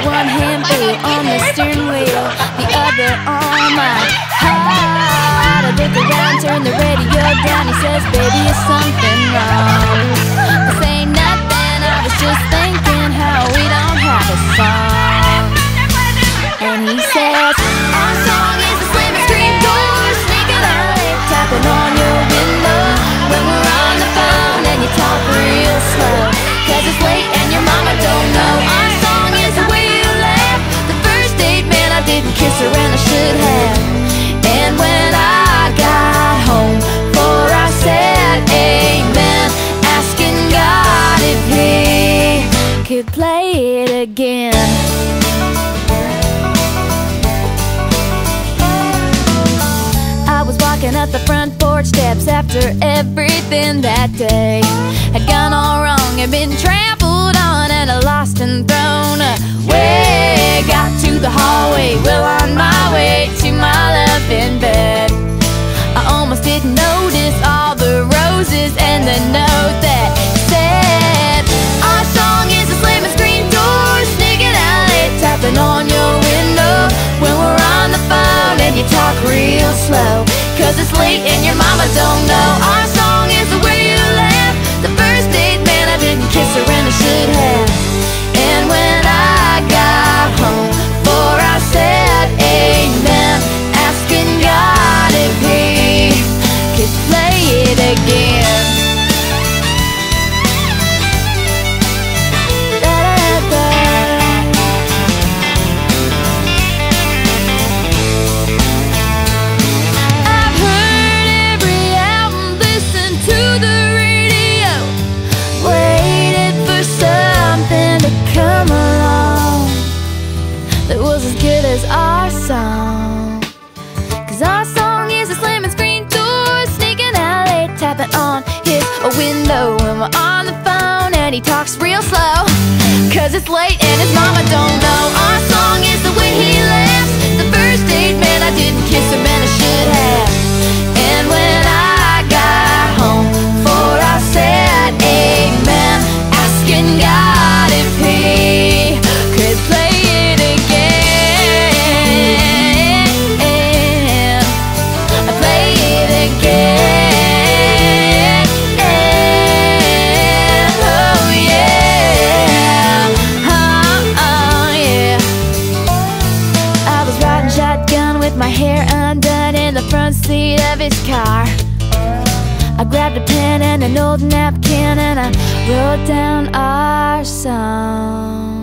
one hand feel on the steering wheel, the other on my heart. I look around, turn the radio down. He says, baby, is something wrong? This ain't nothing, I was just thinking how we don't have a song. And he says, our song is a slamming screen door, sneaking out, tapping on your window when we're on the phone and you talk real slow, 'cause it's late and your mama don't know. Our song is the way you laugh, the first date, man, I didn't kiss her and I should have. And when I got home, for I said amen, asking God if he could play it again. I was walking up the front porch steps after everything that day had gone all wrong, had been trampled on and lost and thrown away. Got to the hallway, well on my way to my love in bed. I almost didn't notice all the roses and the note that said, our song is a slamming screen door, sneaking out late, tapping on your window when we're on the phone and you talk real slow, 'cause it's late and your mama don't know. Our song is the way you laugh, the first date, man, I didn't kiss her and I should have. And when I got home, for I said amen, asking God if he could play it again. That was as good as our song, 'cause our song is a slamming screen door, sneaking out late, tapping on his window when we're on the phone and he talks real slow, 'cause it's late and his mama don't know. Our song is the way he laughs, the first date, man, I didn't kiss him and I should have. And when I got home, for I said amen, asking God if he could play it again. My hair undone in the front seat of his car, I grabbed a pen and an old napkin and I wrote down our song.